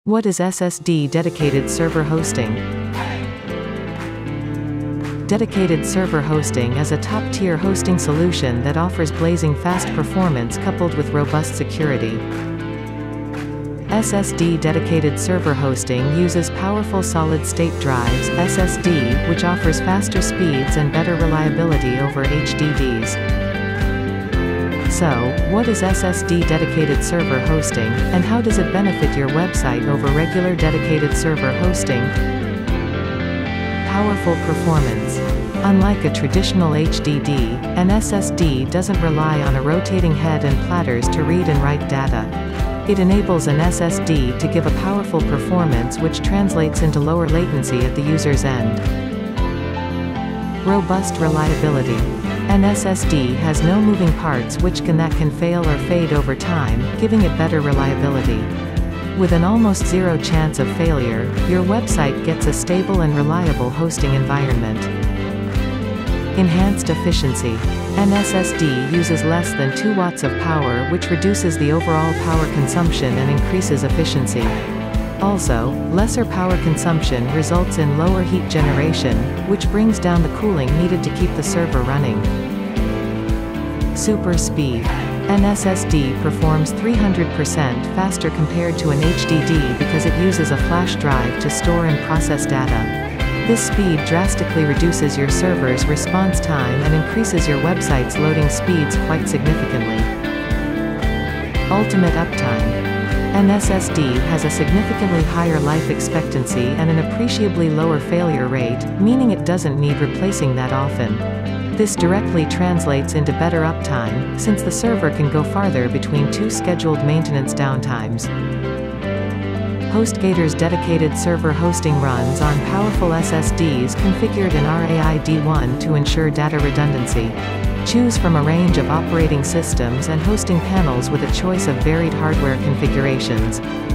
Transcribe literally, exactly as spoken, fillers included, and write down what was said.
What is S S D Dedicated Server Hosting? Dedicated Server Hosting is a top-tier hosting solution that offers blazing fast performance coupled with robust security. S S D Dedicated Server Hosting uses powerful solid-state drives, S S D, which offers faster speeds and better reliability over H D Ds. So, what is S S D Dedicated Server Hosting, and how does it benefit your website over regular dedicated server hosting? Powerful performance. Unlike a traditional H D D, an S S D doesn't rely on a rotating head and platters to read and write data. It enables an S S D to give a powerful performance which translates into lower latency at the user's end. Robust reliability. An S S D has no moving parts which can that can fail or fade over time, giving it better reliability. With an almost zero chance of failure, your website gets a stable and reliable hosting environment. Enhanced efficiency. An S S D uses less than two watts of power, which reduces the overall power consumption and increases efficiency. Also, lesser power consumption results in lower heat generation, which brings down the cooling needed to keep the server running. Super speed. An S S D performs three hundred percent faster compared to an H D D because it uses a flash drive to store and process data. This speed drastically reduces your server's response time and increases your website's loading speeds quite significantly. Ultimate uptime. An S S D has a significantly higher life expectancy and an appreciably lower failure rate, meaning it doesn't need replacing that often. This directly translates into better uptime, since the server can go farther between two scheduled maintenance downtimes. HostGator's dedicated server hosting runs on powerful S S Ds configured in R A I D one to ensure data redundancy. Choose from a range of operating systems and hosting panels with a choice of varied hardware configurations.